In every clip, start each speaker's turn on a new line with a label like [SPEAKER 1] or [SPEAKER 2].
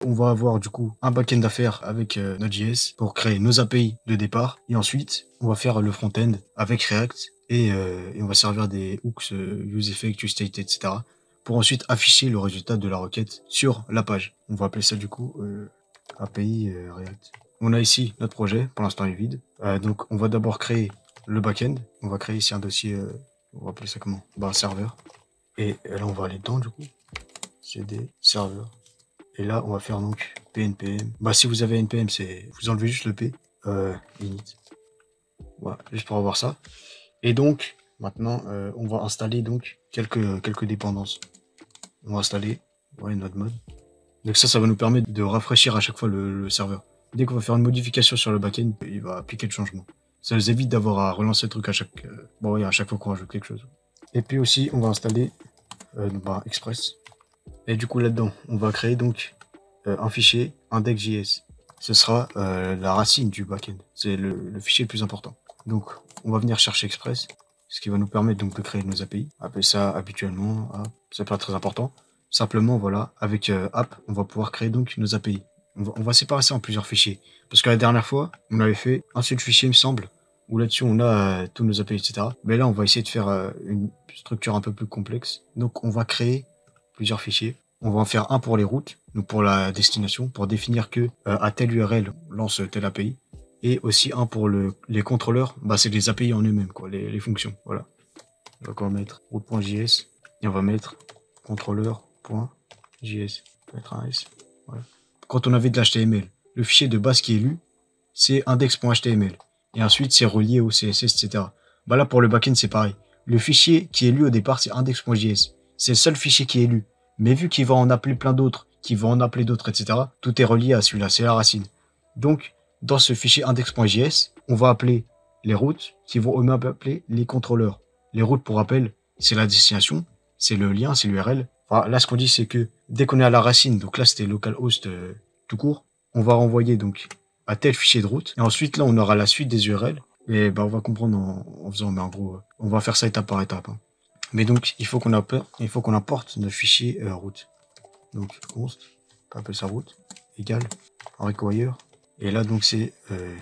[SPEAKER 1] On va avoir du coup un back-end à faire avec Node.js pour créer nos API de départ. Et ensuite, on va faire le front-end avec React et on va servir des hooks, useEffect, useState, etc. pour ensuite afficher le résultat de la requête sur la page. On va appeler ça du coup API React. On a ici notre projet, pour l'instant il est vide. Donc on va d'abord créer le back-end. On va créer ici un dossier, on va appeler ça comment? Serveur. Et là on va aller dedans du coup. CD serveur. Et là on va faire donc pnpm. Si vous avez npm, c'est vous enlevez juste le p. Init. Voilà, juste pour avoir ça. Et donc maintenant on va installer donc quelques dépendances. On va installer node mode. Donc ça va nous permettre de rafraîchir à chaque fois le serveur. Dès qu'on va faire une modification sur le backend, il va appliquer le changement. Ça nous évite d'avoir à relancer le truc à chaque fois qu'on rajoute quelque chose. Et puis aussi, on va installer Express. Et du coup, là-dedans, on va créer donc un fichier index.js. Ce sera la racine du backend. C'est le fichier le plus important. Donc, on va venir chercher Express, ce qui va nous permettre donc de créer nos API. Appeler ça habituellement, c'est pas très important. Simplement, voilà, avec app, on va pouvoir créer donc nos API. On va séparer ça en plusieurs fichiers. Parce que la dernière fois, on avait fait un seul fichier, il me semble, où là-dessus on a tous nos API, etc. Mais là, on va essayer de faire une structure un peu plus complexe. Donc, on va créer plusieurs fichiers. On va en faire un pour les routes, donc pour la destination, pour définir que à telle URL, on lance telle API. Et aussi un pour les contrôleurs, c'est les API en eux-mêmes, quoi, les fonctions. Voilà. Donc on va mettre route.js et on va mettre contrôleur.js. Mettre un S. Voilà. Quand on avait de l'HTML, le fichier de base qui est lu, c'est index.html. Et ensuite, c'est relié au CSS, etc. Là, pour le backend, c'est pareil. Le fichier qui est lu au départ, c'est index.js. C'est le seul fichier qui est lu. Mais vu qu'il va en appeler plein d'autres, qu'il va en appeler d'autres, etc., tout est relié à celui-là, c'est la racine. Donc, dans ce fichier index.js, on va appeler les routes qui vont eux-mêmes appeler les contrôleurs. Les routes, pour rappel, c'est la destination, c'est le lien, c'est l'URL. Là, ce qu'on dit, c'est que dès qu'on est à la racine, donc là, c'était localhost tout court, on va renvoyer donc à tel fichier de route. Et ensuite, là, on aura la suite des URL. Et on va comprendre en faisant, mais en gros, on va faire ça étape par étape. Mais donc, il faut qu'on importe notre fichier route. Donc, const, on peut appeler ça route, égale, require. Et là, donc, c'est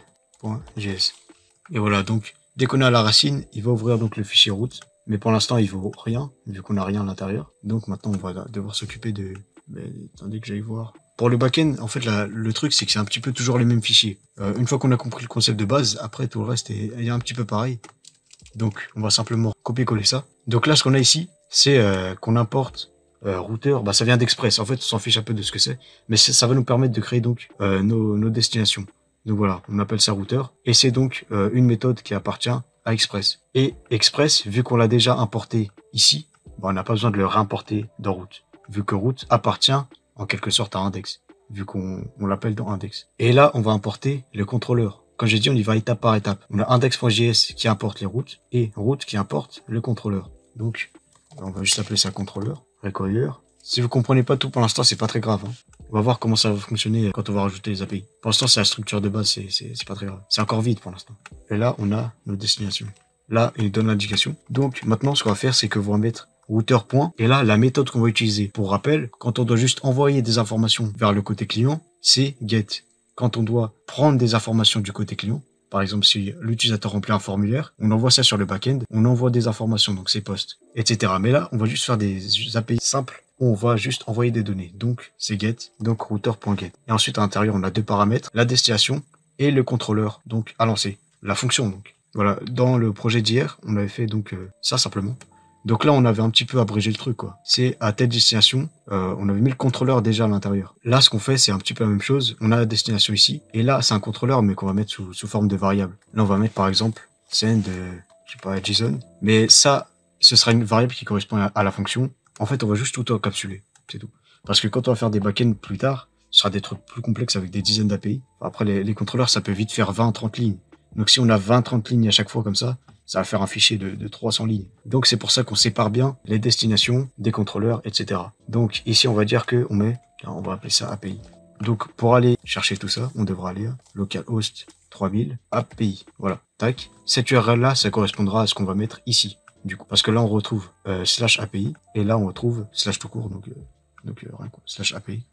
[SPEAKER 1] .js. Et voilà, donc, dès qu'on est à la racine, il va ouvrir donc le fichier route. Mais pour l'instant, il vaut rien, vu qu'on n'a rien à l'intérieur. Donc, maintenant, on va devoir s'occuper de... Mais attendez que j'aille voir. Pour le backend, en fait, le truc, c'est que c'est un petit peu toujours les mêmes fichiers. Une fois qu'on a compris le concept de base, après, tout le reste est un petit peu pareil. Donc, on va simplement copier-coller ça. Donc là, ce qu'on a ici, c'est qu'on importe routeur. Ça vient d'Express. En fait, on s'en fiche un peu de ce que c'est. Mais ça va nous permettre de créer donc nos destinations. Donc voilà, on appelle ça routeur. Et c'est donc une méthode qui appartient à Express. Et Express, vu qu'on l'a déjà importé ici, on n'a pas besoin de le réimporter dans route. Vu que route appartient en quelque sorte à index. Vu qu'on l'appelle dans index. Et là, on va importer le contrôleur. Comme j'ai dit, on y va étape par étape. On a index.js qui importe les routes et route qui importe le contrôleur. Donc, on va juste appeler ça contrôleur, require. Si vous comprenez pas tout pour l'instant, c'est pas très grave. On va voir comment ça va fonctionner quand on va rajouter les API. Pour l'instant, c'est la structure de base, c'est pas très grave. C'est encore vide pour l'instant. Et là, on a nos destinations. Là, il donne l'indication. Donc, maintenant, ce qu'on va faire, c'est que vous va mettre routeur point. Et là, la méthode qu'on va utiliser. Pour rappel, quand on doit juste envoyer des informations vers le côté client, c'est get. Quand on doit prendre des informations du côté client, par exemple, si l'utilisateur remplit un formulaire, on envoie ça sur le back-end, on envoie des informations, donc c'est post, etc. Mais là, on va juste faire des API simples où on va juste envoyer des données. Donc, c'est get, donc routeur.get. Et ensuite, à l'intérieur, on a deux paramètres, la destination et le contrôleur, donc à lancer, la fonction, donc. Voilà, dans le projet d'hier, on avait fait donc ça simplement. Donc là, on avait un petit peu abrégé le truc, quoi. C'est à telle destination, on avait mis le contrôleur déjà à l'intérieur. Là, ce qu'on fait, c'est un petit peu la même chose. On a la destination ici, et là, c'est un contrôleur, mais qu'on va mettre sous forme de variable. Là, on va mettre, par exemple, send, je sais pas, JSON. Mais ça, ce sera une variable qui correspond à la fonction. En fait, on va juste tout encapsuler, c'est tout. Parce que quand on va faire des backends plus tard, ce sera des trucs plus complexes avec des dizaines d'API. Après, les contrôleurs, ça peut vite faire 20-30 lignes. Donc, si on a 20-30 lignes à chaque fois comme ça va faire un fichier de 300 lignes. Donc, c'est pour ça qu'on sépare bien les destinations des contrôleurs, etc. Donc, ici, on va dire que on va appeler ça API. Donc, pour aller chercher tout ça, on devra aller à localhost 3000 API. Voilà, tac. Cette URL-là, ça correspondra à ce qu'on va mettre ici. Du coup, parce que là, on retrouve /API et là, on retrouve / tout court, donc rien quoi, /API.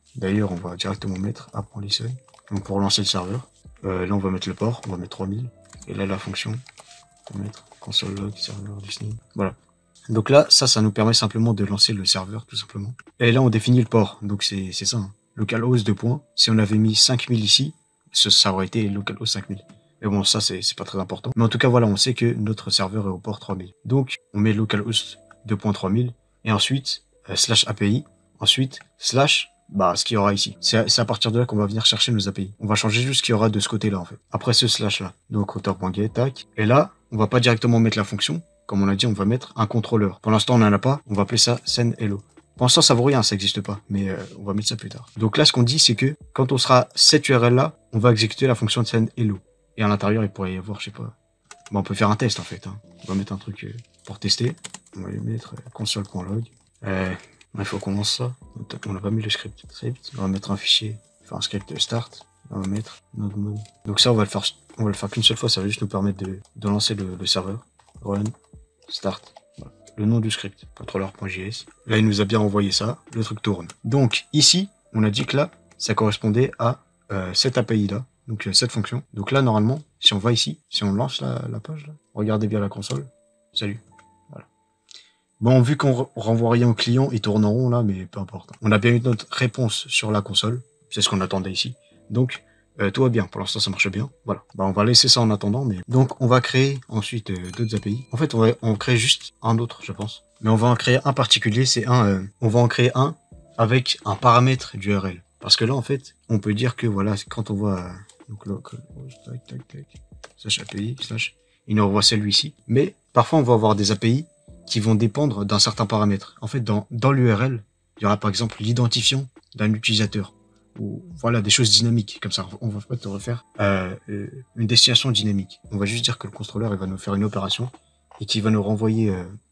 [SPEAKER 1] D'ailleurs, on va directement mettre app.listen. Donc pour lancer le serveur, là on va mettre le port, on va mettre 3000. Et là la fonction, on va mettre console log serveur listening. Voilà. Donc là, ça nous permet simplement de lancer le serveur tout simplement. Et là on définit le port, donc c'est ça. Hein. Localhost 2 points. Si on avait mis 5000 ici, ça aurait été localhost 5000. Mais bon, ça c'est pas très important. Mais en tout cas voilà, on sait que notre serveur est au port 3000. Donc on met localhost 2.3000 et ensuite /API, ensuite slash ce qu'il y aura ici. C'est à partir de là qu'on va venir chercher nos API. On va changer juste ce qu'il y aura de ce côté-là, en fait. Après ce slash-là. Donc, router.get, tac. Et là, on va pas directement mettre la fonction. Comme on l'a dit, on va mettre un contrôleur. Pour l'instant, on n'en a pas. On va appeler ça sendHello. Pour l'instant, ça vaut rien, ça n'existe pas. Mais on va mettre ça plus tard. Donc là, ce qu'on dit, c'est que quand on sera cette URL-là, on va exécuter la fonction de sendHello. Et à l'intérieur, il pourrait y avoir, je sais pas... Bon, on peut faire un test, en fait. Hein. On va mettre un truc pour tester. On va lui mettre console.log. Il faut qu'on lance ça. On n'a pas mis le script. On va mettre un fichier, faire un script start. On va mettre node mode. Donc ça, on va le faire qu'une seule fois. Ça va juste nous permettre de lancer le serveur. Run, start. Voilà. Le nom du script, controller.js. Là, il nous a bien envoyé ça. Le truc tourne. Donc ici, on a dit que là, ça correspondait à cette API là. Donc cette fonction. Donc là, normalement, si on va ici, si on lance la page, là, regardez bien la console. Salut. Bon, vu qu'on renvoie rien au client, ils tournent en rond là, mais peu importe. On a bien eu notre réponse sur la console. C'est ce qu'on attendait ici. Donc, tout va bien. Pour l'instant, ça marche bien. Voilà. On va laisser ça en attendant. Mais donc, on va créer ensuite d'autres API. En fait, on crée juste un autre, je pense. Mais on va en créer un particulier. C'est on va en créer un avec un paramètre d'URL. Parce que là, en fait, on peut dire que voilà, quand on voit donc slash API slash, il nous renvoie celui-ci. Mais parfois, on va avoir des API qui vont dépendre d'un certain paramètre. En fait, dans l'URL, il y aura par exemple l'identifiant d'un utilisateur, ou voilà, des choses dynamiques, comme ça. On va pas te refaire une destination dynamique. On va juste dire que le contrôleur, il va nous faire une opération, et qu'il va nous renvoyer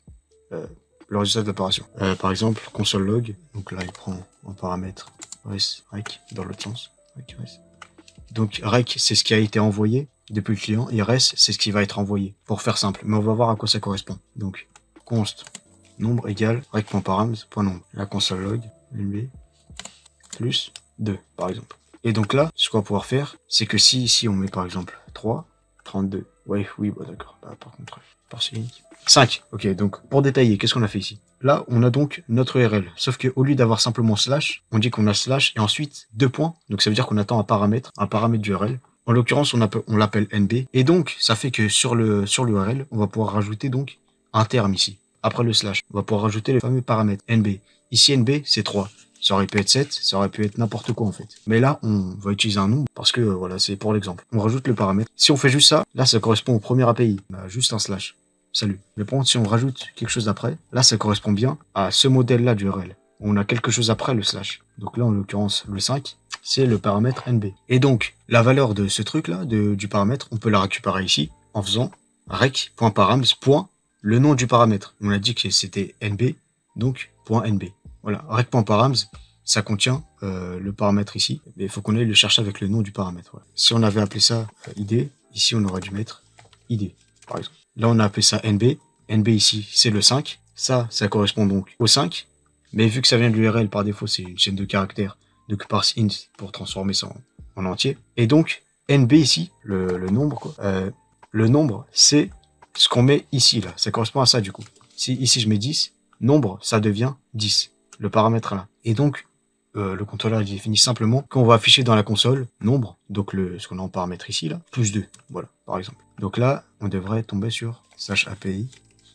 [SPEAKER 1] le résultat de l'opération. Par exemple, console log, donc là, il prend un paramètre rec, dans l'autre sens. Rec. Donc rec, c'est ce qui a été envoyé depuis le client, et res, c'est ce qui va être envoyé, pour faire simple. Mais on va voir à quoi ça correspond. Donc, const nombre égale rec.params.nombre. La console log, nb, plus 2, par exemple. Et donc là, ce qu'on va pouvoir faire, c'est que si ici on met par exemple 3, 32. Ouais, oui, bah d'accord. Par contre, par 5. Ok, donc pour détailler, qu'est-ce qu'on a fait ici? Là, on a donc notre URL. Sauf qu'au lieu d'avoir simplement slash, on dit qu'on a slash et ensuite 2 points. Donc ça veut dire qu'on attend un paramètre d'URL. En l'occurrence, on l'appelle NB. Et donc, ça fait que sur l'URL, on va pouvoir rajouter donc un terme ici. Après le slash, on va pouvoir rajouter le fameux paramètre NB. Ici, NB, c'est 3. Ça aurait pu être 7, ça aurait pu être n'importe quoi en fait. Mais là, on va utiliser un nombre parce que voilà, c'est pour l'exemple. On rajoute le paramètre. Si on fait juste ça, là, ça correspond au premier API. On a juste un slash. Salut. Mais par contre, si on rajoute quelque chose après, là, ça correspond bien à ce modèle-là d'URL. On a quelque chose après le slash. Donc là, en l'occurrence, le 5, c'est le paramètre NB. Et donc, la valeur de ce truc-là, du paramètre, on peut la récupérer ici en faisant rec.params. Le nom du paramètre. On a dit que c'était NB, donc .NB. Voilà, rec.params, ça contient le paramètre ici. Mais il faut qu'on aille le chercher avec le nom du paramètre. Voilà. Si on avait appelé ça ID, ici on aurait dû mettre ID, par exemple. Là on a appelé ça NB. NB ici, c'est le 5. Ça correspond donc au 5. Mais vu que ça vient de l'URL, par défaut, c'est une chaîne de caractères. Donc parse int pour transformer ça en entier. Et donc, NB ici, le nombre, quoi. Le nombre, c'est ce qu'on met ici, là. Ça correspond à ça, du coup. Si ici je mets 10, nombre, ça devient 10. Le paramètre là. Et donc, le contrôleur il définit simplement qu'on va afficher dans la console nombre, donc ce qu'on a en paramètre ici, là, plus 2. Voilà, par exemple. Donc là, on devrait tomber sur /API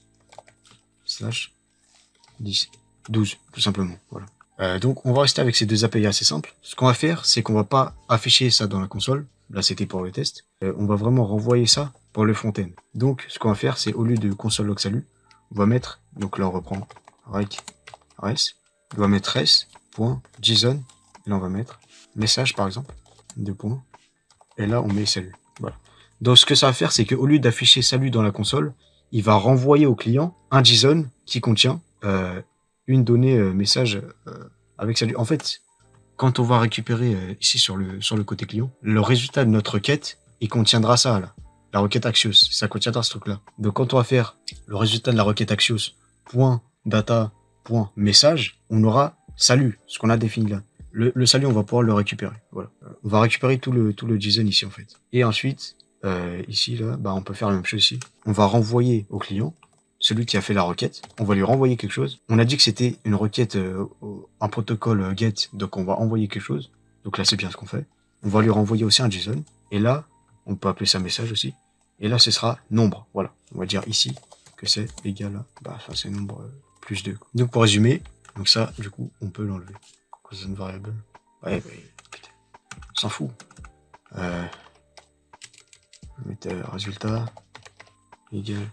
[SPEAKER 1] /10. 12, tout simplement. Voilà. Donc, on va rester avec ces deux API assez simples. Ce qu'on va faire, c'est qu'on va pas afficher ça dans la console. Là, c'était pour le test. On va vraiment renvoyer ça pour le front-end. Donc, ce qu'on va faire, c'est au lieu de console log salut, on va mettre, donc là, on reprend rec res. On va mettre res.json. Et là, on va mettre message, par exemple. 2 points. Et là, on met salut. Voilà. Donc, ce que ça va faire, c'est qu'au lieu d'afficher salut dans la console, il va renvoyer au client un JSON qui contient une donnée message avec salut. En fait, quand on va récupérer ici sur le côté client, le résultat de notre requête, il contiendra ça, là. La requête Axios, ça contiendra ce truc-là. Donc, quand on va faire le résultat de la requête Axios, .data, .message, on aura salut, ce qu'on a défini là. Le salut, on va pouvoir le récupérer. Voilà. On va récupérer tout le JSON ici, en fait. Et ensuite, ici, là, bah, on peut faire la même chose ici. On va renvoyer au client, celui qui a fait la requête. On va lui renvoyer quelque chose. On a dit que c'était une requête, un protocole GET, donc on va envoyer quelque chose. Donc là, c'est bien ce qu'on fait. On va lui renvoyer aussi un JSON. Et là, on peut appeler ça message aussi. Et là, ce sera nombre. Voilà. On va dire ici que c'est égal à, bah, ça c'est nombre plus 2. Donc pour résumer, donc ça, du coup, on peut l'enlever. Constant variable. Ouais, putain, on s'en fout. On va mettre résultat égal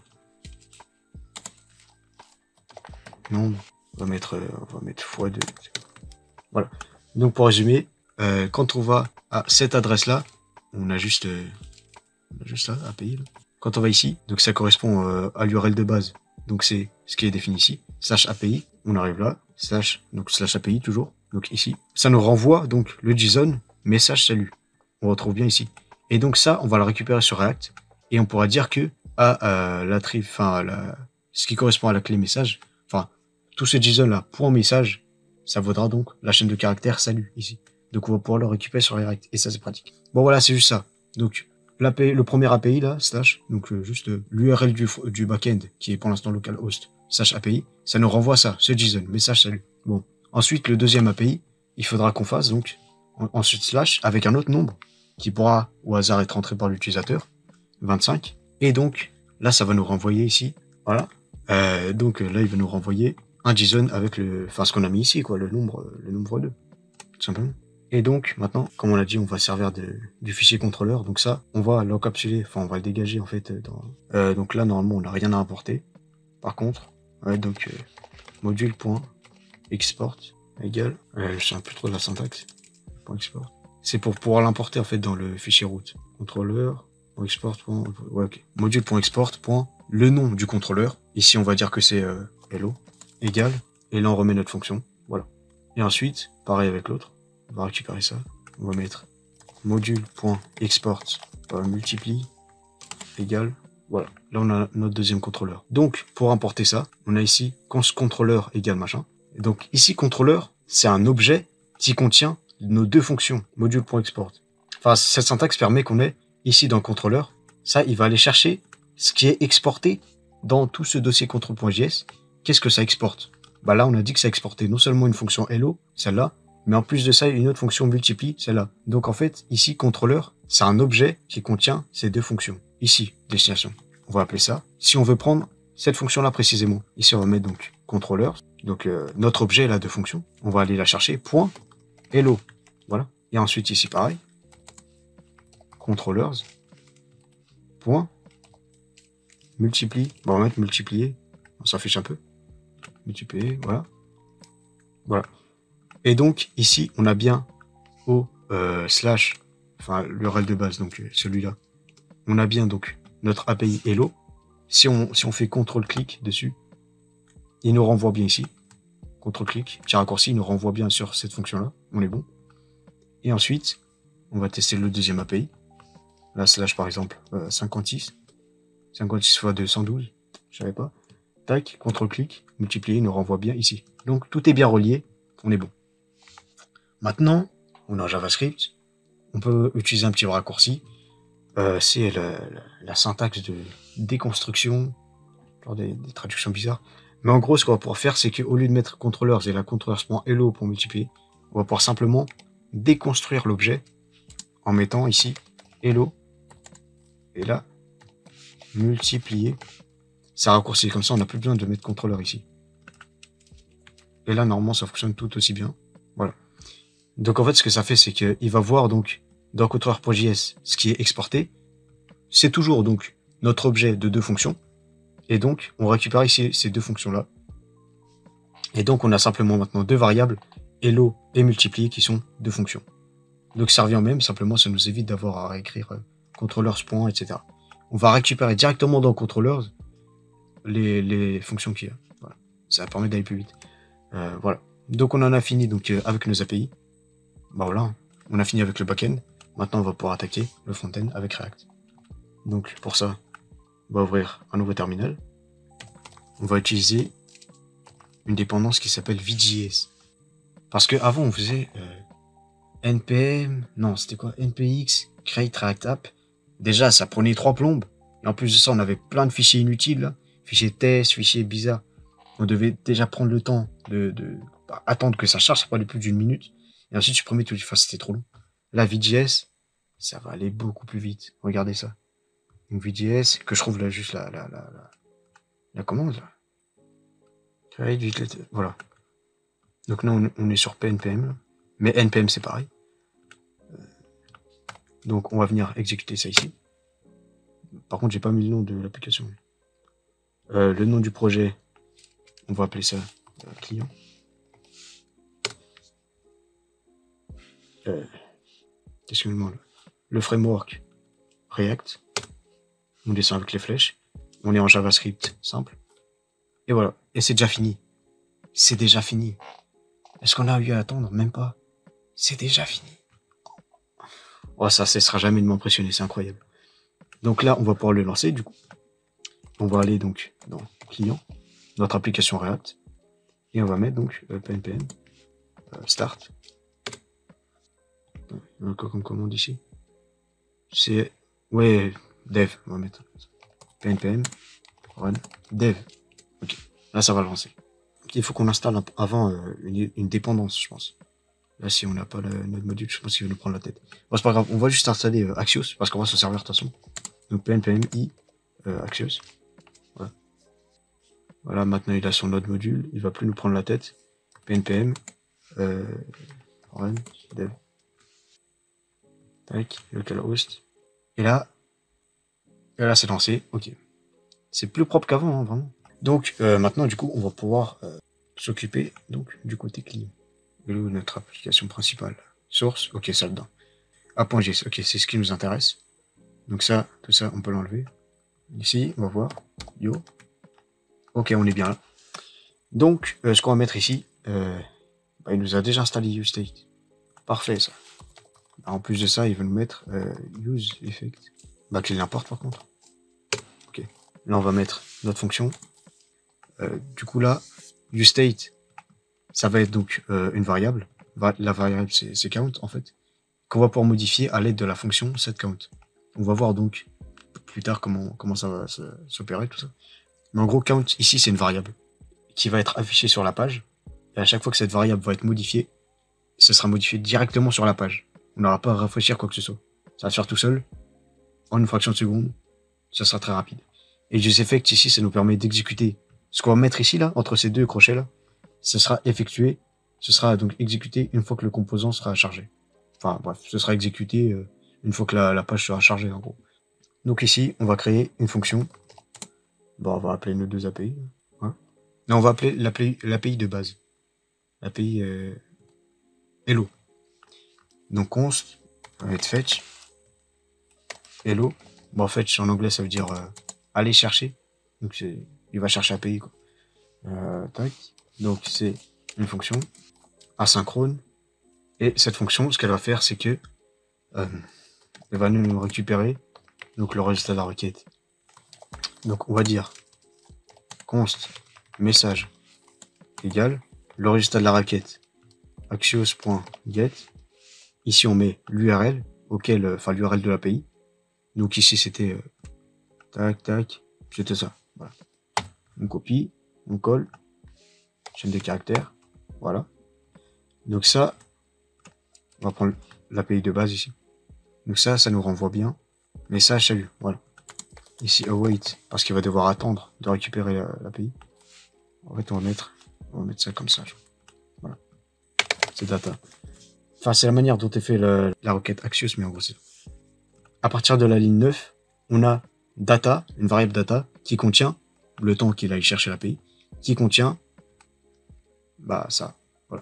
[SPEAKER 1] nombre. On va mettre x2. Voilà. Donc pour résumer, quand on va à cette adresse-là, on a juste là, API. Là. Quand on va ici, donc ça correspond à l'URL de base. Donc c'est ce qui est défini ici. Slash API, on arrive là. Slash API toujours. Donc ici, ça nous renvoie donc le JSON message salut. On retrouve bien ici. Et donc ça, on va le récupérer sur React et on pourra dire que ce qui correspond à la clé message, enfin tout ce JSON là point message, ça vaudra donc la chaîne de caractères salut ici. Donc on va pouvoir le récupérer sur React et ça c'est pratique. Bon voilà, c'est juste ça. Donc le premier API là, slash, donc juste l'URL du backend qui est pour l'instant localhost slash API, ça nous renvoie ça, ce JSON, message salut. Bon. Ensuite, le deuxième API, il faudra qu'on fasse donc ensuite slash avec un autre nombre qui pourra au hasard être entré par l'utilisateur, 25. Et donc là, ça va nous renvoyer ici, voilà. Donc là, il va nous renvoyer un JSON avec ce qu'on a mis ici, quoi, le nombre 2, tout simplement. Et donc, maintenant, comme on l'a dit, on va servir du fichier contrôleur. Donc ça, on va l'encapsuler, enfin, on va le dégager, en fait. Donc là, normalement, on n'a rien à importer. Par contre, donc, module.export égale, je sais plus trop de la syntaxe, .export. C'est pour pouvoir l'importer, en fait, dans le fichier route. Contrôleur.export. Ouais, ok. Module.export. Le nom du contrôleur. Ici, on va dire que c'est hello égale. Et là, on remet notre fonction. Voilà. Et ensuite, pareil avec l'autre. On va récupérer ça. On va mettre module.export multiplie égale. Voilà. Là, on a notre deuxième contrôleur. Donc, pour importer ça, on a ici contrôleur égale machin. Et donc, ici, contrôleur, c'est un objet qui contient nos deux fonctions, module.export. Enfin, cette syntaxe permet qu'on ait ici dans le contrôleur, ça, il va aller chercher ce qui est exporté dans tout ce dossier contrôle.js. Qu'est-ce que ça exporte? Bah là, on a dit que ça exportait non seulement une fonction hello, celle-là, mais en plus de ça, une autre fonction multiplie, celle-là. Donc en fait, ici, contrôleur, c'est un objet qui contient ces deux fonctions. Ici, destination. On va appeler ça. Si on veut prendre cette fonction-là précisément, ici, on va mettre donc contrôleur. Donc notre objet là de fonction, on va aller la chercher, point, hello. Voilà. Et ensuite ici, pareil. Controllers. Point. Multiplie. Bon, on va mettre multiplier. On s'affiche un peu. Multiplier, voilà. Voilà. Et donc, ici, on a bien au slash, enfin, l'URL de base, donc celui-là. On a bien donc notre API hello. Si on fait CTRL-clic dessus, il nous renvoie bien ici. CTRL-clic, petit raccourci, il nous renvoie bien sur cette fonction-là. On est bon. Et ensuite, on va tester le deuxième API. Là, slash par exemple 56. 56 fois 212. Je savais pas. Tac, CTRL-clic, multiplier, il nous renvoie bien ici. Donc tout est bien relié, on est bon. Maintenant, on a JavaScript, on peut utiliser un petit raccourci. C'est la syntaxe de déconstruction, genre des traductions bizarres. Mais en gros, ce qu'on va pouvoir faire, c'est qu'au lieu de mettre controllers et la controllers.hello pour multiplier, on va pouvoir simplement déconstruire l'objet en mettant ici hello et là multiplier. Ça raccourcit comme ça, on n'a plus besoin de mettre contrôleur ici. Et là, normalement, ça fonctionne tout aussi bien. Voilà. Donc en fait, ce que ça fait, c'est qu'il va voir donc dans contrôleur.js ce qui est exporté. C'est toujours donc notre objet de deux fonctions. Et donc, on récupère ici ces deux fonctions-là. Et donc, on a simplement maintenant deux variables, hello et multiplier, qui sont deux fonctions. Donc ça revient au même, simplement ça nous évite d'avoir à réécrire controllers, etc. On va récupérer directement dans controllers les fonctions qu'il y a. Voilà. Ça permet d'aller plus vite. Voilà. Donc on en a fini donc avec nos API. Bah voilà, on a fini avec le backend. Maintenant on va pouvoir attaquer le front-end avec React. Donc pour ça, on va ouvrir un nouveau terminal. On va utiliser une dépendance qui s'appelle VJS. Parce que avant on faisait npm, non, c'était quoi? npx, create react app. Déjà, ça prenait 3 plombes. Et en plus de ça, on avait plein de fichiers inutiles, là. Fichiers test, fichiers bizarres. On devait déjà prendre le temps de attendre que ça charge, ça prenait plus d'une minute. Et ensuite, je promets tout, enfin, c'était trop long. La VJS, ça va aller beaucoup plus vite. Regardez ça. Une VJS, que je trouve là, juste la commande, là. Voilà. Donc là, on est sur PNPM, mais NPM, c'est pareil. Donc, on va venir exécuter ça ici. Par contre, j'ai pas mis le nom de l'application. Le nom du projet, on va appeler ça client. Qu'est-ce que je demande? Le framework React. On descend avec les flèches. On est en JavaScript simple. Et voilà. Et c'est déjà fini. C'est déjà fini. Est-ce qu'on a eu à attendre? Même pas. C'est déjà fini. Oh, ça cessera jamais de m'impressionner. C'est incroyable. Donc là, on va pouvoir le lancer, du coup. On va aller donc dans client, notre application React. Et on va mettre donc PNPM start. Il y a encore comme commande ici. C'est, ouais, dev, on va mettre PNPM run dev. Ok, là ça va lancer. Il faut qu'on installe avant une dépendance, je pense. Là, si on n'a pas notre module, je pense qu'il va nous prendre la tête. Bon, c'est pas grave, on va juste installer Axios, parce qu'on va se servir de toute façon. Donc PNPM i Axios. Voilà. Voilà, maintenant il a son autre module, il va plus nous prendre la tête. PNPM run dev. Tac, localhost. Et là c'est lancé, ok. C'est plus propre qu'avant, hein, vraiment. Donc maintenant, du coup, on va pouvoir s'occuper donc du côté client. Notre application principale. Source, ok, ça dedans. A.js, ok, c'est ce qui nous intéresse. Donc ça, tout ça, on peut l'enlever. Ici, on va voir. Yo. Ok, on est bien là. Donc, ce qu'on va mettre ici, il nous a déjà installé useState. Parfait, ça. En plus de ça, il va nous mettre useEffect. Qu'il l'importe par contre. Ok. Là, on va mettre notre fonction. Du coup, là, useState, ça va être donc une variable. La variable, c'est count, en fait, qu'on va pouvoir modifier à l'aide de la fonction setCount. On va voir donc plus tard comment ça va s'opérer, tout ça. Mais en gros, count, ici, c'est une variable qui va être affichée sur la page. Et à chaque fois que cette variable va être modifiée, ce sera modifié directement sur la page. On n'aura pas à rafraîchir quoi que ce soit. Ça va se faire tout seul, en une fraction de seconde. Ça sera très rapide. Et useEffect, ici, ça nous permet d'exécuter ce qu'on va mettre ici, là, entre ces deux crochets-là. Ce sera effectué, ce sera donc exécuté une fois que le composant sera chargé. Enfin, bref, ce sera exécuté une fois que la page sera chargée, en gros. Donc ici, on va créer une fonction. Bon, on va appeler nos deux API. Hein. Non, on va appeler l'API de base. L'API hello. Donc const, on va mettre fetch. Hello. Bon, fetch en anglais, ça veut dire aller chercher. Donc il va chercher API, quoi. Tac. Donc c'est une fonction asynchrone. Et cette fonction, ce qu'elle va faire, c'est que elle va nous récupérer donc le résultat de la requête. Donc on va dire const message égale le résultat de la requête axios.get. Ici on met l'URL enfin l'URL de l'API. Donc ici c'était tac tac, c'était ça. Voilà. On copie, on colle, chaîne de caractères, voilà. Donc ça, on va prendre l'API de base ici. Donc ça nous renvoie bien. Message salut, voilà. Ici await, parce qu'il va devoir attendre de récupérer l'API. En fait, on va mettre ça comme ça. Voilà. C'est data. Enfin, c'est la manière dont est fait la requête Axios, mais en gros, c'est ça. À partir de la ligne 9, on a data, une variable data, qui contient le temps qu'il aille chercher l'API, qui contient, ça. Voilà.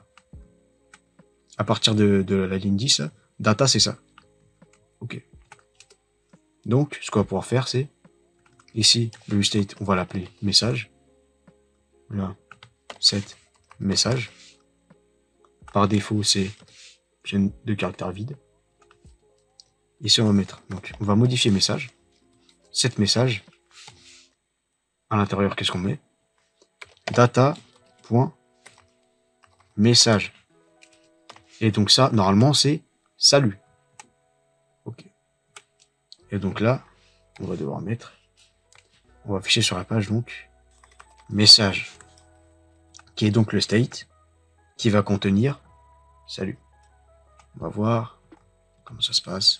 [SPEAKER 1] À partir de la ligne 10, data, c'est ça. Ok. Donc, ce qu'on va pouvoir faire, c'est, ici, le useState, on va l'appeler message. Là, set message. Par défaut, c'est chaîne de caractères vide. Ici, on va mettre, donc, on va modifier message. Set message. À l'intérieur, qu'est-ce qu'on met? Data.message. Et donc ça, normalement, c'est salut. Ok. Et donc là, on va devoir mettre, on va afficher sur la page donc message, qui est donc le state, qui va contenir salut. On va voir comment ça se passe.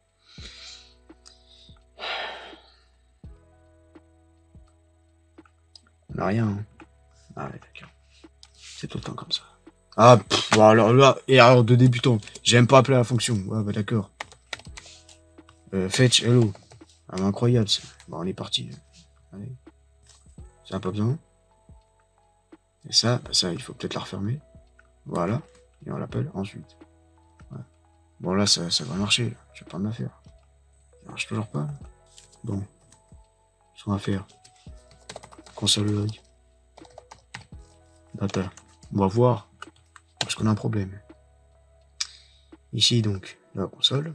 [SPEAKER 1] On n'a rien. Hein. Ah ouais, d'accord. C'est tout le temps comme ça. Ah, pff, bon, alors là, erreur de débutant. J'aime pas appeler la fonction. Ouais, bah d'accord. Fetch, hello. Ah, mais incroyable, ça. Bon, on est parti. Allez. Ça n'a pas besoin. Et ça, bah ça, il faut peut-être la refermer. Voilà. Et on l'appelle ensuite. Ouais. Bon, là, ça va marcher. Là. Je vais pas me la faire. Ça marche toujours pas. Là. Bon. Ce qu'on va faire. Console log. Data. On va voir. Parce qu'on a un problème. Ici, donc, la console.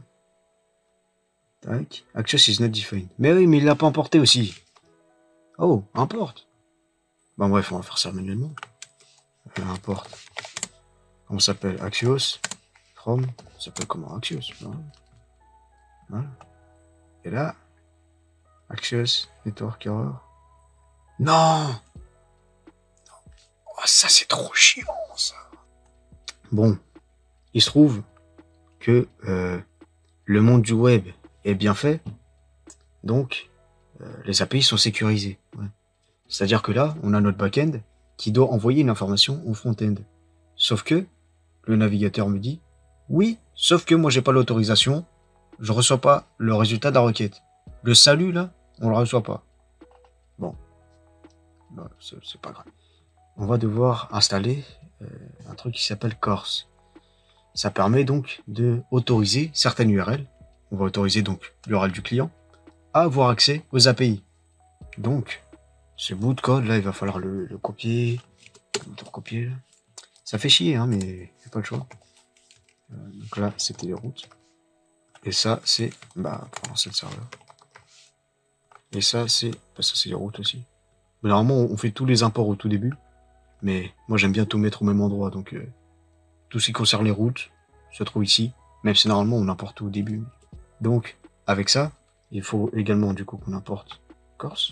[SPEAKER 1] Tac. Access is not defined. Mais oui, mais il l'a pas importé aussi. Oh, importe. Bon, bref, on va faire ça manuellement. Importe. Comment ça s'appelle? Axios. From. Ça s'appelle comment? Axios. Voilà. Voilà. Et là. Axios. Network error. Non! Oh, ça, c'est trop chiant, ça. Bon. Il se trouve que le monde du web est bien fait. Donc, les API sont sécurisées. Ouais. C'est-à-dire que là, on a notre back-end qui doit envoyer une information au front-end. Sauf que le navigateur me dit oui, sauf que moi j'ai pas l'autorisation, je reçois pas le résultat de la requête. Le salut là, on le reçoit pas. Bon, bah, c'est pas grave. On va devoir installer un truc qui s'appelle Corse. Ça permet donc de autoriser certaines URL. On va autoriser donc l'URL du client à avoir accès aux API. Donc, ce bout de code là, il va falloir le copier, le recopier. Ça fait chier, hein, mais il a pas le choix. Donc là, c'était les routes. Et ça, c'est pour lancer le serveur. Et ça, c'est les routes aussi. Mais normalement, on fait tous les imports au tout début. Mais moi, j'aime bien tout mettre au même endroit. Donc, tout ce qui concerne les routes se trouve ici. Même si normalement, on importe tout au début. Donc, avec ça, il faut également du coup qu'on importe Corse.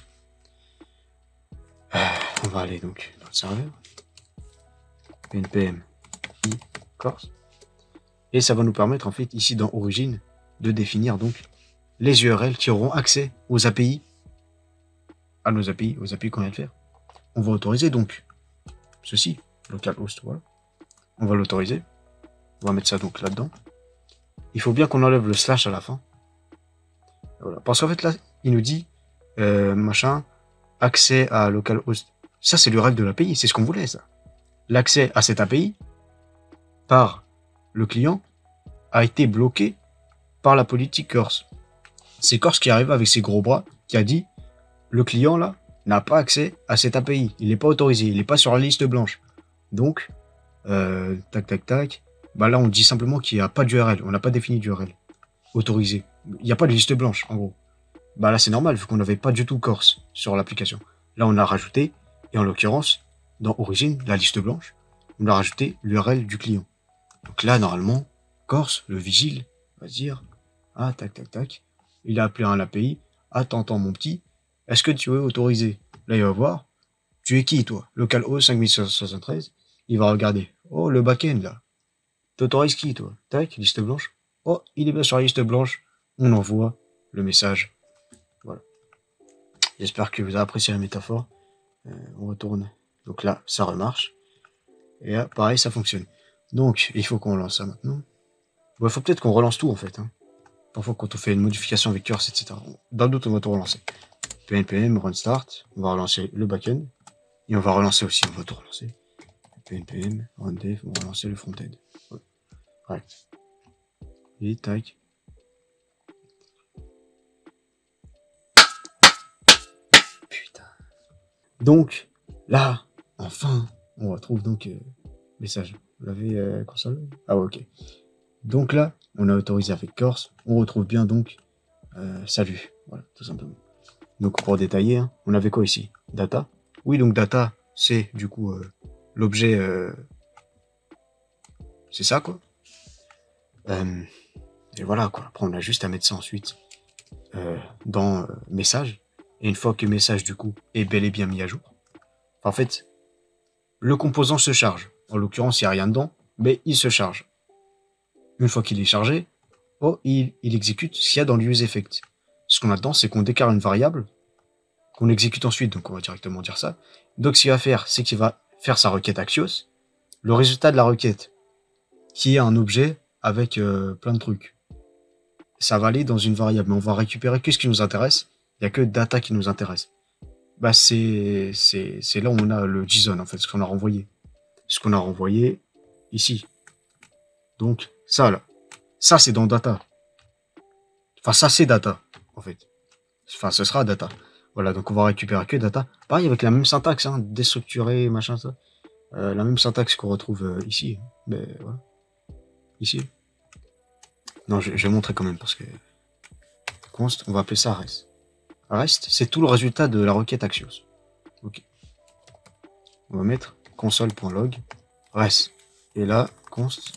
[SPEAKER 1] On va aller donc dans le serveur. npm i Corse. Et ça va nous permettre en fait ici dans origine de définir donc les URL qui auront accès aux API, aux API qu'on vient de faire. On va autoriser donc ceci, localhost, voilà. On va l'autoriser. On va mettre ça donc là-dedans. Il faut bien qu'on enlève le slash à la fin. Voilà. Parce qu'en fait là, il nous dit machin, accès à localhost. Ça c'est l'URL de l'API, c'est ce qu'on voulait ça. L'accès à cette API par le client a été bloqué par la politique Corse. C'est Corse qui arrive avec ses gros bras, qui a dit le client là n'a pas accès à cette API, il n'est pas autorisé, il n'est pas sur la liste blanche. Donc, tac tac tac, bah là on dit simplement qu'il n'y a pas d'URL, on n'a pas défini d'URL autorisé. Il n'y a pas de liste blanche en gros. Bah là c'est normal vu qu'on n'avait pas du tout Corse sur l'application. Là on a rajouté, et en l'occurrence, dans origine, la liste blanche, on a rajouté l'URL du client. Donc là normalement, Corse, le vigile, va se dire ah tac tac tac, il a appelé un API, attends mon petit, est-ce que tu veux autoriser? Là il va voir, tu es qui toi? Localhost 5673, il va regarder, oh le back-end là, t'autorises qui toi? Tac, liste blanche, oh il est bien sur la liste blanche, on envoie le message. Voilà. J'espère que vous avez apprécié la métaphore. On retourne. Donc là, ça remarche. Et là, pareil, ça fonctionne. Donc, il faut qu'on lance ça maintenant. Il faut peut-être qu'on relance tout en fait. Hein. Parfois, quand on fait une modification avec Curse, etc. Dans le doute, on va tout relancer. PNPM, run start. On va relancer le backend. Et on va relancer aussi, on va tout relancer. PNPM, run dev, on va relancer le front-end. Ouais. Et tac. Putain. Donc, là, enfin, on retrouve donc message. Vous l'avez console? Ah ouais, ok. Donc là, on a autorisé avec Corse. On retrouve bien donc salut. Voilà, tout simplement. Donc pour détailler, hein, on avait quoi ici? Data. Oui, donc data, c'est du coup l'objet. C'est ça quoi. Et voilà, quoi. Après, on a juste à mettre ça ensuite dans message. Et une fois que message, du coup, est bel et bien mis à jour, en fait, le composant se charge. En l'occurrence, il n'y a rien dedans, mais il se charge. Une fois qu'il est chargé, oh, il exécute ce qu'il y a dans l'UseEffect. Ce qu'on a dedans, c'est qu'on déclare une variable, qu'on exécute ensuite, donc on va directement dire ça. Donc ce qu'il va faire, c'est qu'il va faire sa requête Axios. Le résultat de la requête, qui est un objet avec plein de trucs, ça va aller dans une variable, mais on va récupérer que ce qui nous intéresse. Il n'y a que data qui nous intéresse. Bah c'est là où on a le JSON, en fait, ce qu'on a renvoyé. Ce qu'on a renvoyé ici. Donc, ça, là. Ça, c'est dans data. Enfin, ça, c'est data, en fait. Enfin, ce sera data. Voilà, donc on va récupérer que data. Pareil, avec la même syntaxe, hein, déstructuré, machin, ça. La même syntaxe qu'on retrouve ici. Mais voilà. Ici. Non, je vais montrer quand même, parce que... Const, on va appeler ça rest. Rest, c'est tout le résultat de la requête Axios. Ok. On va mettre console.log rest. Et là, const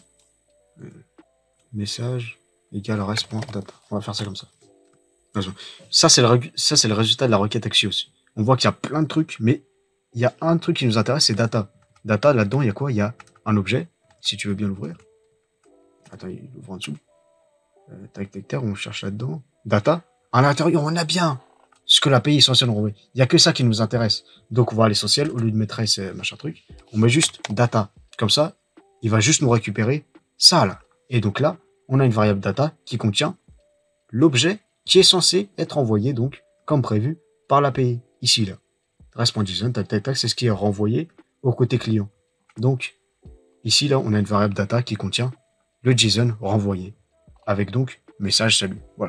[SPEAKER 1] message égale rest.data. On va faire ça comme ça. Ça, c'est le résultat de la requête Axios. On voit qu'il y a plein de trucs, mais il y a un truc qui nous intéresse, c'est data. Data, là-dedans, il y a quoi? Il y a un objet, si tu veux bien l'ouvrir. Attends, il ouvre en dessous. Tac, tac, tac, on cherche là-dedans. Data. À l'intérieur, on a bien ce que l'API est censée nous renvoyer. Il n'y a que ça qui nous intéresse. Donc, on va à l'essentiel, au lieu de mettre machin truc, on met juste data. Comme ça, il va juste nous récupérer ça, là. Et donc là, on a une variable data qui contient l'objet qui est censé être envoyé, donc, comme prévu, par l'API. Ici, là. Rest.json, tac, tac, tac, c'est ce qui est renvoyé au côté client. Donc, ici, là, on a une variable data qui contient le JSON renvoyé. Avec donc, message salut. Voilà.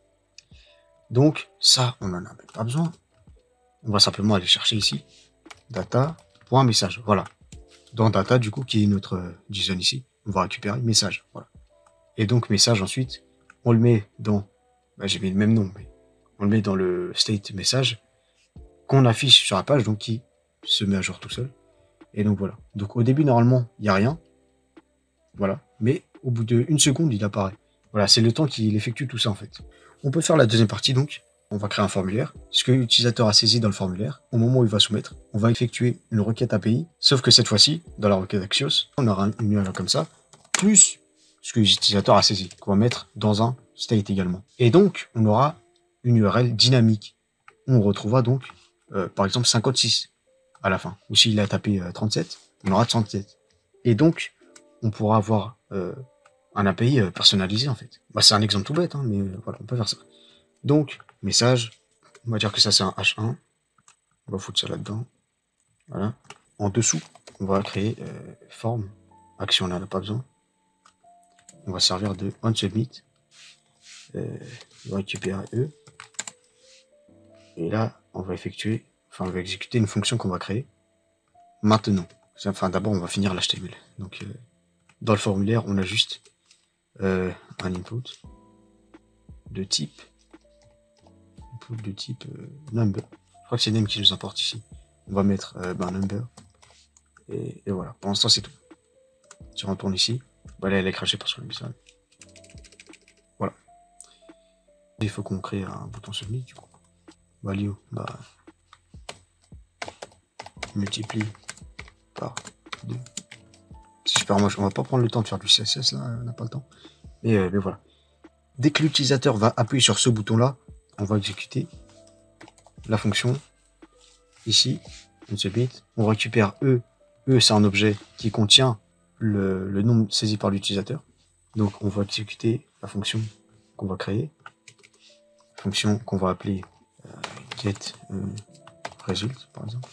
[SPEAKER 1] Donc, ça, on n'en a même pas besoin. On va simplement aller chercher ici, data.message. Voilà. Dans data, du coup, qui est notre JSON ici, on va récupérer message. Voilà. Et donc, message, ensuite, on le met dans, bah, j'ai mis le même nom, mais on le met dans le state message qu'on affiche sur la page, donc qui se met à jour tout seul. Et donc, voilà. Donc, au début, normalement, il n'y a rien. Voilà. Mais au bout d'une seconde, il apparaît. Voilà, c'est le temps qu'il effectue tout ça, en fait. On peut faire la deuxième partie, donc. On va créer un formulaire. Ce que l'utilisateur a saisi dans le formulaire, au moment où il va soumettre, on va effectuer une requête API. Sauf que cette fois-ci, dans la requête Axios, on aura une URL comme ça, plus ce que l'utilisateur a saisi, qu'on va mettre dans un state également. Et donc, on aura une URL dynamique. On retrouvera donc, par exemple, 56 à la fin. Ou s'il a tapé 37, on aura 37. Et donc, on pourra avoir un API personnalisé, en fait. Bah, c'est un exemple tout bête, hein, mais voilà, on peut faire ça. Donc, message, on va dire que ça c'est un H1. On va foutre ça là-dedans. Voilà. En dessous, on va créer forme. Action, on n'en a pas besoin. On va servir de onSubmit. On va récupérer E. Et là, on va effectuer, enfin, on va exécuter une fonction qu'on va créer maintenant. Enfin, d'abord, on va finir l'HTML. Donc, dans le formulaire, on a juste un input de type number. Je crois que c'est name qui nous importe ici. On va mettre number. Et voilà. Pour l'instant, c'est tout. Si on retourne ici, bah là, elle est crachée parce qu'on a mis ça. Voilà. Il faut qu'on crée un bouton submit, du coup. Value, bah, multiplie par 2. C'est super moche. On va pas prendre le temps de faire du CSS, là. On n'a pas le temps. Mais voilà. Dès que l'utilisateur va appuyer sur ce bouton-là, on va exécuter la fonction ici, on submit, on récupère E. E, c'est un objet qui contient le nom saisi par l'utilisateur. Donc, on va exécuter la fonction qu'on va créer. Fonction qu'on va appeler get result, par exemple.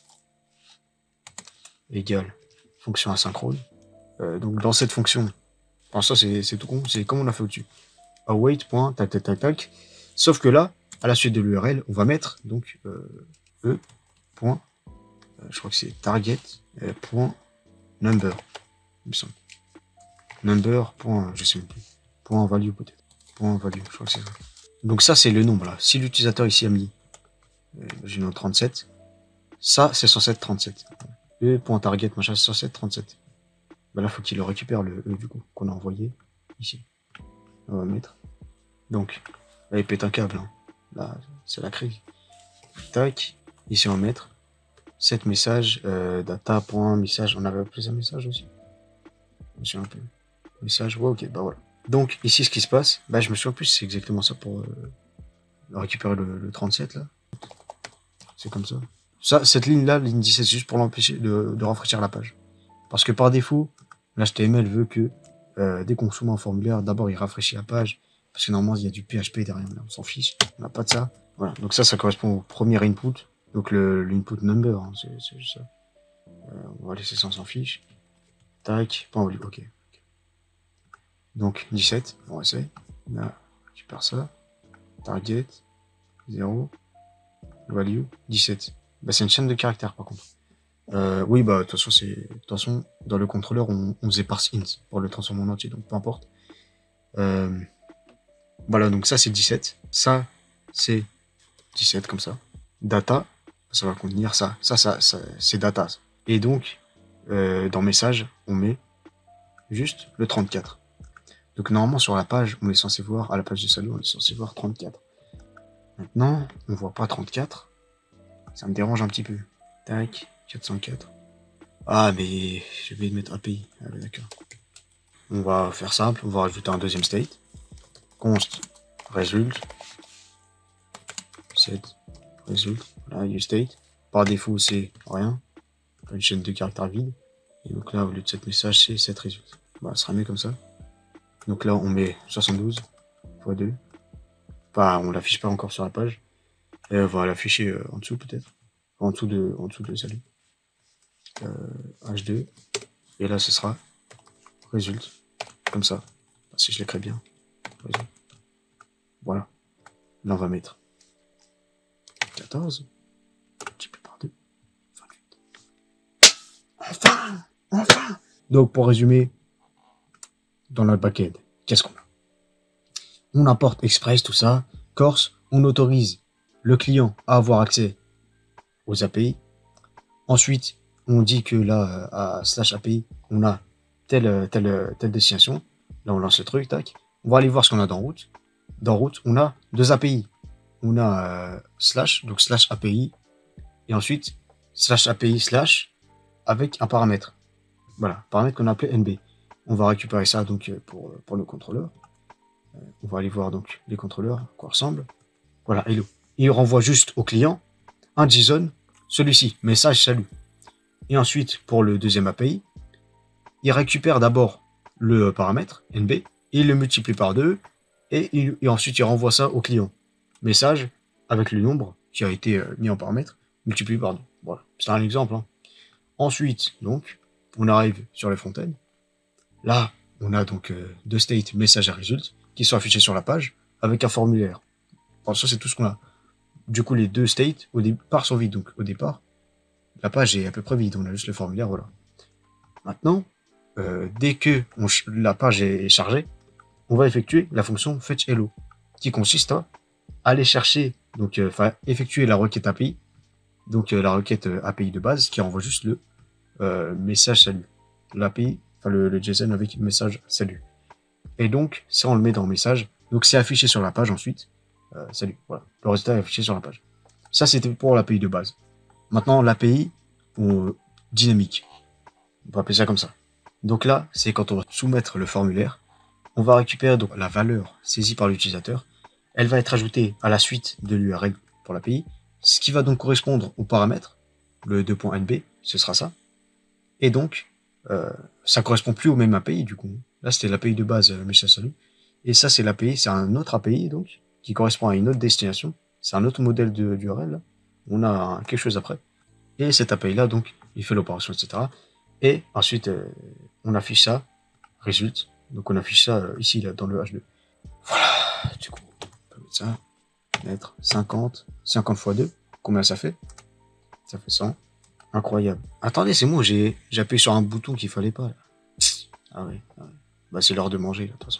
[SPEAKER 1] Égale fonction asynchrone. Donc, dans cette fonction, enfin, ça, c'est tout con, c'est comme on a fait au-dessus. Await, tac, tac, tac, tac. Sauf que là, à la suite de l'URL, on va mettre donc E, point, je crois que c'est target, point, number, il me semble. Number, point, je sais même plus. Point value peut-être. Point value, je crois que c'est ça. Donc ça, c'est le nombre là. Si l'utilisateur ici a mis, j'ai mis 37, ça, c'est censé être 37. E, point target, machin, c'est censé être 37. Ben là, faut qu'il le récupère le E du coup, qu'on a envoyé. ici. On va mettre. Donc, là, il pète un câble. Hein. Là, c'est la crise. Tac. Ici, on va mettre 7 messages, data.message. On avait appelé ça message aussi. Je me souviens un peu. Message, ouais, ok, bah voilà. Donc, ici, ce qui se passe, bah, je me souviens plus, c'est exactement ça pour récupérer le 37, là. C'est comme ça. Ça, cette ligne-là, ligne 17, c'est juste pour l'empêcher de rafraîchir la page. Parce que par défaut, l'HTML veut que dès qu'on soumet un formulaire, d'abord il rafraîchit la page. Parce que normalement, il y a du PHP derrière, mais on s'en fiche. On n'a pas de ça. Voilà. Donc ça correspond au premier input. Donc l'input number, hein, c'est juste ça. On va laisser ça, on s'en fiche. Tac, point value, ok. Donc 17, on essaye. Là, je récupère ça. Target, 0. Value, 17. Bah, c'est une chaîne de caractères par contre. Oui, bah, de toute façon, dans le contrôleur, on faisait parse int pour le transformer en entier, donc peu importe. Voilà, donc ça c'est 17. Ça, c'est 17 comme ça. Data, ça va contenir ça. Ça c'est data. Et donc, dans message, on met juste le 34. Donc normalement sur la page, on est censé voir, à la page de salut, on est censé voir 34. Maintenant, on voit pas 34. Ça me dérange un petit peu. Tac, 404. Ah, mais j'ai oublié de mettre API. Ah, d'accord. On va faire simple, on va rajouter un deuxième state. Const result. Set result. Voilà, useState. Par défaut, c'est rien. Une chaîne de caractères vide. Et donc là, au lieu de cette message, c'est set result. Bah, ça sera mieux comme ça. Donc là, on met 72 x 2. Enfin, on l'affiche pas encore sur la page. Et on va l'afficher en dessous peut-être. En dessous de salut. H2. Et là, ce sera result. Comme ça. Si je l'écris bien. Result. Voilà. Là, on va mettre 14. Multiplié par 2. 28. Enfin. Donc, pour résumer, dans notre backend, qu'est-ce qu'on a? On importe Express, tout ça. Corse, on autorise le client à avoir accès aux API. Ensuite, on dit que là, à slash API, on a telle destination. Là, on lance le truc, tac. On va aller voir ce qu'on a dans route. Dans route, on a deux API. On a slash, donc slash API. Et ensuite, slash API slash avec un paramètre. Voilà, paramètre qu'on a appelé NB. On va récupérer ça donc pour le contrôleur. On va aller voir donc les contrôleurs, à quoi ressemble. Voilà, hello. Il renvoie juste au client un JSON, celui-ci, message salut. Et ensuite, pour le deuxième API, il récupère d'abord le paramètre NB, il le multiplie par 2, et ensuite il renvoie ça au client. Message avec le nombre qui a été mis en paramètre, multiplié par 2. Voilà, c'est un exemple. Hein. Ensuite, donc, on arrive sur le front-end. Là, on a donc deux states message et result qui sont affichés sur la page avec un formulaire. Enfin, ça, c'est tout ce qu'on a. Du coup, les deux states au départ sont vides. Donc, au départ, la page est à peu près vide. On a juste le formulaire, voilà. Maintenant, dès que la page est chargée, on va effectuer la fonction fetchHello, qui consiste à aller chercher, donc, effectuer la requête API, donc la requête API de base, qui envoie juste le message salut. L'API, enfin le JSON avec message salut. Et donc, ça, on le met dans le message. Donc, c'est affiché sur la page ensuite. Salut, voilà. Le résultat est affiché sur la page. Ça, c'était pour l'API de base. Maintenant, l'API dynamique. On va appeler ça comme ça. Donc là, c'est quand on va soumettre le formulaire, on va récupérer donc la valeur saisie par l'utilisateur. Elle va être ajoutée à la suite de l'URL pour l'API, ce qui va donc correspondre au paramètre, le 2.nb, ce sera ça. Et donc, ça correspond plus au même API du coup. Là, c'était l'API de base, message salut. Et ça, c'est l'API, c'est un autre API donc, qui correspond à une autre destination. C'est un autre modèle d'URL. On a quelque chose après. Et cet API là, donc, il fait l'opération, etc. Et ensuite, on affiche ça, résulte. Donc on affiche ça ici, là, dans le H2. Voilà, du coup, on peut mettre ça, mettre 50 x 2. Combien ça fait? Ça fait 100. Incroyable. Attendez, c'est moi, j'ai appuyé sur un bouton qu'il fallait pas, là. Ah ouais. Bah c'est l'heure de manger, là, de toute façon.